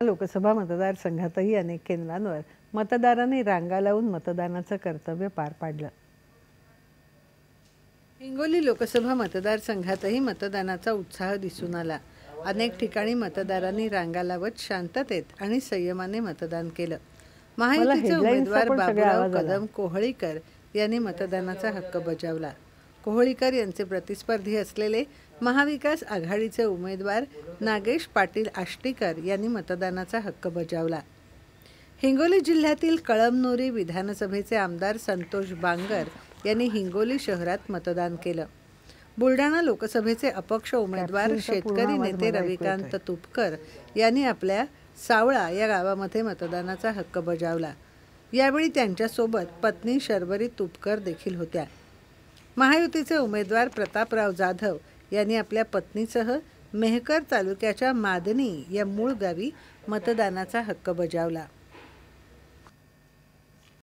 लोकसभा मतदारसंघातही अनेक केंद्रांवर मतदारांनी रांगा लावून मतदानाचं कर्तव्य पार पाडलं। हिंगोली लोकसभा मतदारसंघातही मतदानाचा उत्साह दिसून आला। अनेक ठिकाणी मतदारांनी रांगा लावत शांततेत आणि संयमाने मतदान केलं। महायुतीचे उमेदवार बाबूराव कदम कोहळीकर यांनी मतदानाचा हक्क बजावला। कोहळीकर यांचे प्रतिस्पर्धी असलेले महाविकास आघाडीचे उमेदवार नागेश पाटील आष्टीकर यांनी मतदानाचा हक्क बजावला। हिंगोली जिल्ह्यातील कळमनुरी विधानसभेचे आमदार संतोष बांगर यांनी हिंगोली शहरात मतदान केलं। बुलढाणा लोकसभेचे अपक्ष उमेदवार शेतकरी नेते रविकांत तुपकर यांनी आपल्या सावळा या गावामध्ये मतदानाचा हक्क बजावला। यावेळी त्यांच्यासोबत पत्नी शर्वरी तुपकर देखील होत्या। महायुतीचे उमेदवार प्रतापराव जाधव यांनी आपल्या पत्नीसह मेहकर तालुक्याच्या मादनी या मूळ गावी मतदानाचा हक्क बजावला।